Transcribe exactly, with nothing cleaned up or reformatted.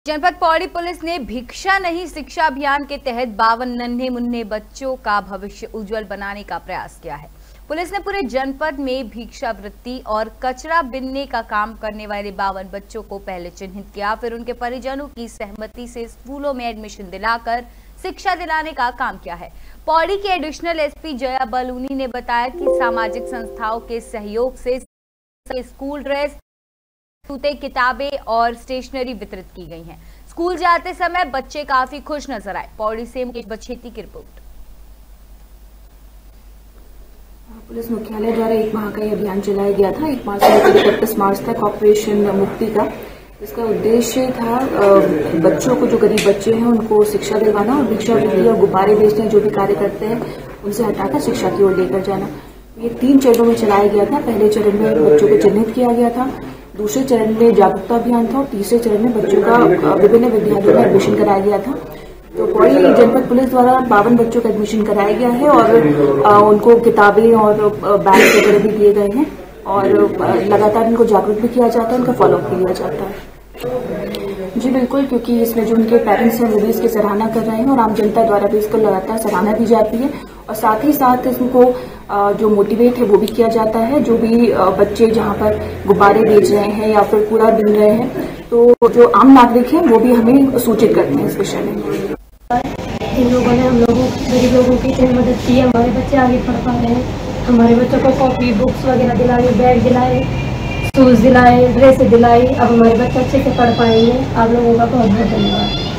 जनपद पौड़ी पुलिस ने भिक्षा नहीं शिक्षा अभियान के तहत बावन नन्हे मुन्ने बच्चों का भविष्य उज्जवल बनाने का प्रयास किया है। पुलिस ने पूरे जनपद में भिक्षावृत्ति और कचरा बिनने का काम करने वाले बावन बच्चों को पहले चिन्हित किया, फिर उनके परिजनों की सहमति से स्कूलों में एडमिशन दिलाकर शिक्षा दिलाने का काम किया है। पौड़ी के एडिशनल एसपी जया बलूनी ने बताया कि सामाजिक संस्थाओं के सहयोग से स्कूल ड्रेस, जूते, किताबें और स्टेशनरी वितरित की गई हैं। स्कूल जाते समय बच्चे काफी खुश नजर आए। पौड़ी से मुकेश बछेती की रिपोर्ट। पुलिस मुख्यालय द्वारा एक माह का अभियान चलाया गया था। एक मार्च से इकतीस मार्च तक ऑपरेशन मुक्ति का। इसका उद्देश्य था बच्चों को, जो गरीब बच्चे हैं उनको शिक्षा दिलवाना और भिक्षावृत्ति और गुब्बारे बेचने जो भी कार्य करते हैं उनसे हटाकर शिक्षा की ओर लेकर जाना। ये तीन चरणों में चलाया गया था। पहले चरण में बच्चों को चिन्हित किया गया था, दूसरे चरण में जागरूकता अभियान था और तीसरे चरण में बच्चों का विभिन्न विद्यालयों में एडमिशन कराया गया था। तो पौड़ी जनपद पुलिस द्वारा बावन बच्चों का एडमिशन कराया गया है और आ, उनको किताबें और बैग वगैरह भी दिए गए हैं और लगातार उनको जागरूक भी किया जाता है, उनका फॉलोअप भी लिया जाता है। जी बिल्कुल, क्योंकि इसमें जो उनके पेरेंट्स हैं वो भी इसकी सराहना कर रहे हैं और आम जनता द्वारा भी इसको लगातार सराहना की जाती है और साथ ही साथ इसको जो मोटिवेट है वो भी किया जाता है। जो भी बच्चे जहाँ पर गुब्बारे बेच रहे हैं या फिर कूड़ा बीन रहे हैं, तो जो आम नागरिक हैं वो भी हमें सूचित करते हैं इस विषय में। जिन लोगों ने हम लोगों गरीब लोगों की इतनी मदद की, हमारे बच्चे आगे पढ़ पा रहे हैं। हमारे बच्चों को कॉपी, बुक्स वगैरह दिलाए, बैग दिलाए, शूज दिलाए, ड्रेस दिलाई। अब हमारे बच्चे अच्छे से पढ़ पाएंगे। आप लोगों का बहुत बहुत धन्यवाद।